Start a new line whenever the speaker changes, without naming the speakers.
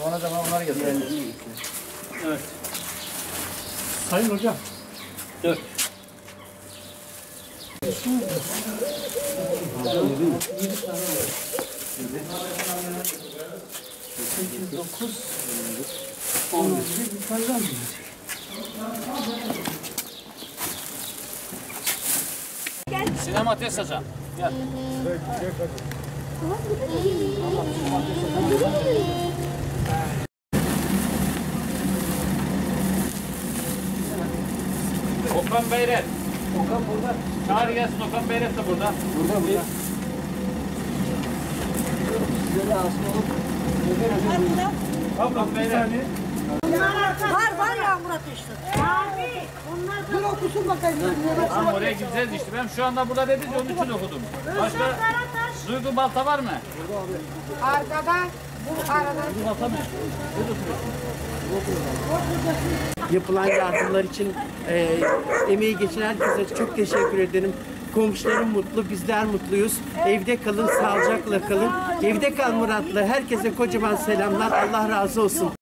Sonra zaman onları getirelim.
Evet.
Sayın hocam.
4.
9, 11 yukarıdan mı?
Sinema test hocam. Gel. Okan Beyret.
Okan burada.
Çağır gelsin, Okan Beyret de burada.
Burada. Size lazım olup.
Okan Beyret.
Var ya Murat işte. Abi. Dur okusun bakayım.
Tamam, oraya gideceğiz işte. Ben şu anda burada dedi ki onun için okudum. Başka Duygu Balta var mı?
Arkada. Bu arada.
Duygu Balta mı?
Yapılan yardımlar için emeği geçen herkese çok teşekkür ederim. Komşularım mutlu, bizler mutluyuz. Evde kalın, sağlıcakla kalın. Evde kal Muratlı. Herkese kocaman selamlar. Allah razı olsun.